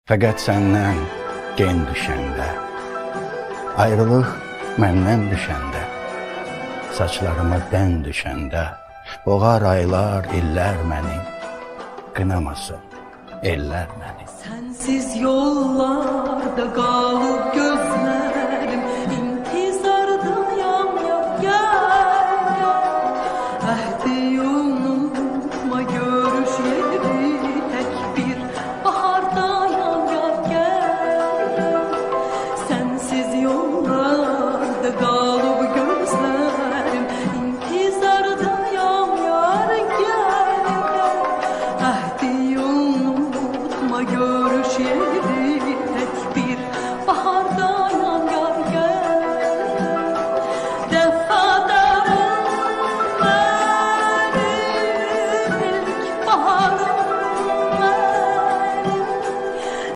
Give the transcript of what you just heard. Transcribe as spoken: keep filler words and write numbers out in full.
Fəqət səndən gen düşəndə, ayrılıq məndən düşəndə, saçlarıma dən düşəndə, boğar aylar, illər məni, qınamasın ellər məni. Sensiz yollarda kal.